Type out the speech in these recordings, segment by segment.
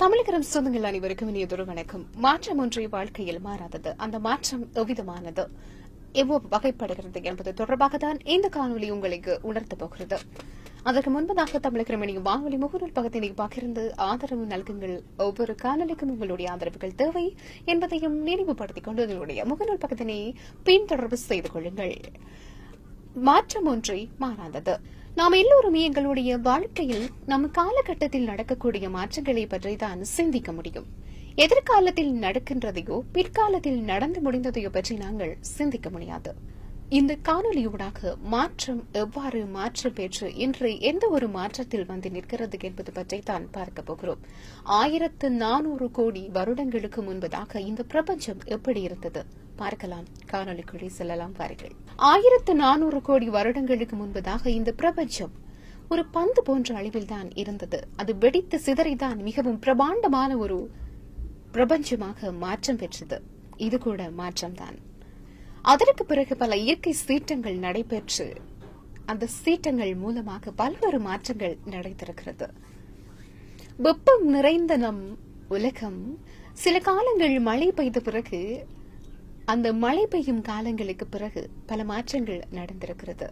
தமிழகரம் சொந்தங்கள் அனைவருக்கும் இனியதொரு வணக்கம். மாற்றம் ஒன்றை வாழ்க்கையில் மாறாதது. அந்த மாற்றம் எவ்விதமானது, எவ்வளவு வகைப்படுகிறது என்பது தொடர்பாகத்தான் இந்த காணொலி உங்களுக்கு உணர்த்தப் போகிறது. அதற்கு முன்பதாக தமிழகரம் இணையும் வானொலி முகநூல் பக்கத்தினை பகிர்ந்து ஆதரவு நல்குங்கள். ஒவ்வொரு காணொலிக்கும் உங்களுடைய ஆதரவுகள் தேவை என்பதையும் நினைவுபடுத்திக் கொண்டு உங்களுடைய முகநூல் பக்கத்தினை பின்தொடர்பு செய்து கொள்ளுங்கள். மாற்றம் ஒன்றை மாறாதது. நாம் எல்லோருமே எங்களுடைய வாழ்க்கையில் நம் காலகட்டத்தில் நடக்கக்கூடிய மாற்றங்களை பற்றி தான் சிந்திக்க முடியும். எதிர்காலத்தில் நடக்கின்றதையோ பிற்காலத்தில் நடந்து முடிந்ததையோ பற்றி நாங்கள் சிந்திக்க முடியாது. இந்த காணொலியூடாக மாற்றம் எவ்வாறு மாற்றம் பெற்று இன்று எந்த ஒரு மாற்றத்தில் வந்து நிற்கிறது என்பது பற்றி தான் பார்க்க போகிறோம். 1400 கோடி வருடங்களுக்கு முன்பதாக இந்த பிரபஞ்சம் எப்படி இருந்தது பார்க்கலாம். காணொலிக்குள்ளே செல்லலாம் பாருங்கள். 1400 கோடி வருடங்களுக்கு முன்பதாக இந்த பிரபஞ்சம் ஒரு பந்து போன்ற அளவில் தான் இருந்தது. அது வெடித்து சிதறிதான் மிகவும் பிரமாண்டமான ஒரு பிரபஞ்சமாக மாற்றம் பெற்றது. இது கூட மாற்றம்தான். அதற்கு பிறகு பல இயற்கை சீற்றங்கள் நடைபெற்று அந்த சீற்றங்கள் மூலமாக பல்வேறு மாற்றங்கள் நடைபெறுகிறது. வெப்பம் நிறைந்த நம் உலகம் சில காலங்கள் மழை பெய்த பிறகு அந்த மழை பெய்யும் காலங்களுக்கு பிறகு பல மாற்றங்கள் நடந்திருக்கிறது.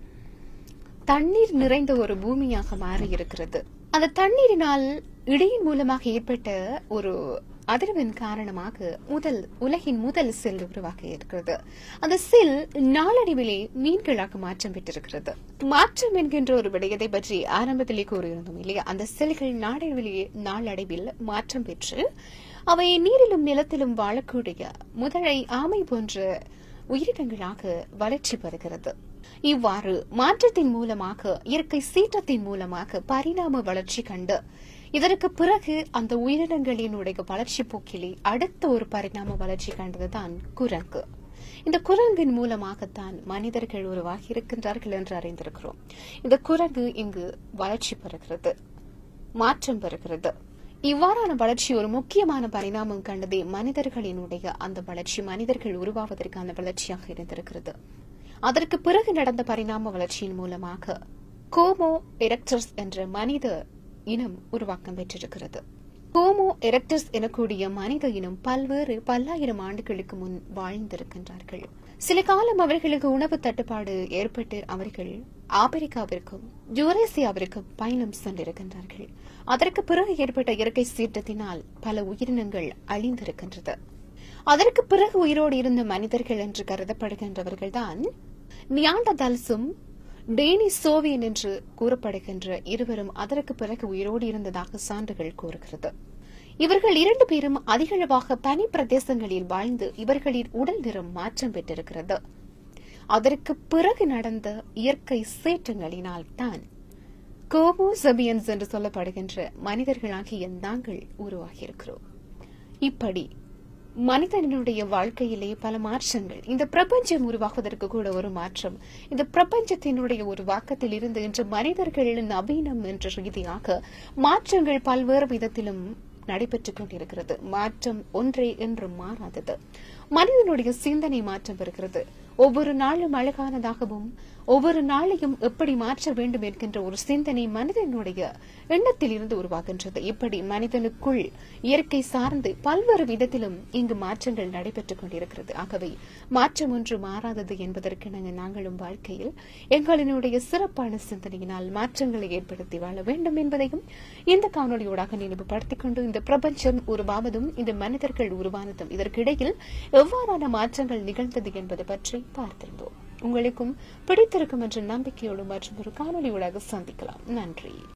தண்ணீர் நிறைந்த ஒரு பூமியாக மாறி இருக்கிறது. அந்த தண்ணீரினால் இடியின் மூலமாக ஏற்பட்ட ஒரு அதிர்வின் காரணமாக உலகின் முதல் செல் உருவாகி இருக்கிறது. அந்த செல் நாளடைவிலே மீன்களாக மாற்றம் பெற்றிருக்கிறது. மாற்றம் என்கின்ற ஒரு விடயத்தை பற்றி ஆரம்பத்திலே கூறியிருந்தோம் இல்லையா? அந்த செல்கள் நாளடைவில் மாற்றம் பெற்று அவை நீரிலும் நிலத்திலும் வாழக்கூடிய முதலை, ஆமை போன்ற உயிரினங்களாக வளர்ச்சி பெறுகிறது. இவ்வாறு மாற்றத்தின் மூலமாக, இயற்கை சீற்றத்தின் மூலமாக பரிணாம வளர்ச்சி கண்டு இதற்கு பிறகு அந்த உயிரினங்களினுடைய வளர்ச்சி போக்கிலே அடுத்த ஒரு பரிணாம வளர்ச்சி கண்டதுதான் குரங்கு. இந்த குரங்கின் மூலமாகத்தான் மனிதர்கள் உருவாகி இருக்கின்றார்கள் என்று அறிந்திருக்கிறோம். இந்த குரங்கு இங்கு வளர்ச்சி பெறுகிறது, மாற்றம் பெறுகிறது. இவ்வாறான வளர்ச்சி ஒரு முக்கியமான பரிணாமம் கண்டதே மனிதர்களினுடைய அந்த வளர்ச்சி, மனிதர்கள் உருவாவதற்கான வளர்ச்சியாக இருந்திருக்கிறது. அதற்கு பிறகு நடந்த பரிணாம வளர்ச்சியின் மூலமாக ஹோமோ எரெக்டஸ் என்ற மனித இனம் உருவாக்கம் பெற்றிருக்கிறது. ஹோமோ எரெக்டஸ் எனக்கூடிய மனித இனம் பல்லாயிரம் ஆண்டுகளுக்கு முன் வாழ்ந்திருக்கின்றார்கள். சில காலம் அவர்களுக்கு உணவு தட்டுப்பாடு ஏற்பட்டு அவர்கள் ஆப்பிரிக்காவிற்கும் யூரேசியாவிற்கும் பயணம் சென்றிருக்கின்றார்கள். அதற்கு பிறகு ஏற்பட்ட இயற்கை சீற்றத்தினால் பல உயிரினங்கள் அழிந்திருக்கின்றது. அதற்கு பிறகு உயிரோடு இருந்த மனிதர்கள் என்று கருதப்படுகின்றவர்கள்தான் நியாண்டர்தால்ஸும் டேனிசோவியன் என்று கூறப்படுகின்ற இருவரும் அதற்கு பிறகு உயிரோடு இருந்ததாக சான்றுகள் கூறுகிறது. இவர்கள் இரண்டு பேரும் அதிகளவாக பனி பிரதேசங்களில் வாழ்ந்து இவர்களின் உடல் நிறம் மாற்றம் பெற்றிருக்கிறது. அதற்கு பிறகு நடந்த இயற்கை சீற்றங்களினால் தான் ஹோமோசேபியன்ஸ் என்று சொல்லப்படுகின்ற மனிதர்களாகிய நாங்கள் உருவாகியிருக்கிறோம். இப்படி மனிதனுடைய வாழ்க்கையிலே பல மாற்றங்கள், இந்த பிரபஞ்சம் உருவாக்குவதற்கு கூட ஒரு மாற்றம், இந்த பிரபஞ்சத்தினுடைய ஒரு வாக்கத்தில் இருந்து இன்று மனிதர்கள் நவீனம் என்ற ரீதியாக மாற்றங்கள் பல்வேறு விதத்திலும் நடைபெற்றுக் கொண்டிருக்கிறது. மாற்றம் ஒன்றே என்று மாறாதது. மனிதனுடைய சிந்தனை மாற்றம் பெறுகிறது. ஒவ்வொரு நாளும் அழகானதாகவும் ஒவ்வொரு நாளையும் எப்படி மாற்ற வேண்டும் என்கின்ற ஒரு சிந்தனை மனிதனுடைய எண்ணத்தில் இருந்து உருவாகின்றது. இப்படி மனிதனுக்குள் இயற்கை சார்ந்து பல்வேறு விதத்திலும் இங்கு மாற்றங்கள் நடைபெற்றுக் கொண்டிருக்கிறது. ஆகவே மாற்றம் ஒன்று மாறாதது என்பதற்கு நாங்களும் வாழ்க்கையில் எங்களினுடைய சிறப்பான சிந்தனையினால் மாற்றங்களை ஏற்படுத்தி வாழ வேண்டும் என்பதையும் இந்த காணொலியோடாக நினைவுபடுத்திக் கொண்டு இந்த பிரபஞ்சம் உருவாவதும் இந்த மனிதர்கள் உருவானதும் இதற்கிடையில் எவ்வாறான மாற்றங்கள் நிகழ்ந்தது என்பது பற்றி பார்த்திருந்தோம். உங்களுக்கும் பிடித்திருக்கும் என்ற நம்பிக்கையோடு மற்றும் ஒரு காணொலியோடாக சந்திக்கலாம். நன்றி.